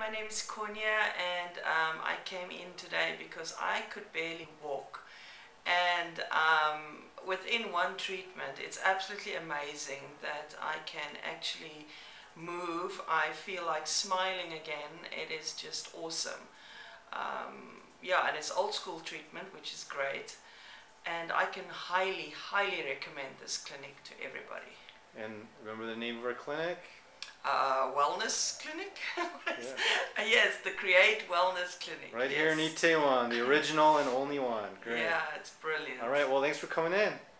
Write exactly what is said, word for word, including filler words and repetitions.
my name is Cornelia, and um, I came in today because I could barely walk. And um, within one treatment, it's absolutely amazing that I can actually move. I feel like smiling again. It is just awesome. Um, yeah, and it's old school treatment, which is great. And I can highly, highly recommend this clinic to everybody. And remember the name of our clinic? Uh, wellness clinic? Yeah. uh, yes, the Create Wellness Clinic. Right yes. here in Itaewon, the original and only one. Great. Yeah, it's brilliant. All right, well, thanks for coming in.